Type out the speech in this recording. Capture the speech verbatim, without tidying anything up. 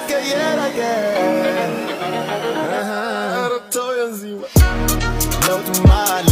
queira que. Aham, eu tô encima. Não te mal,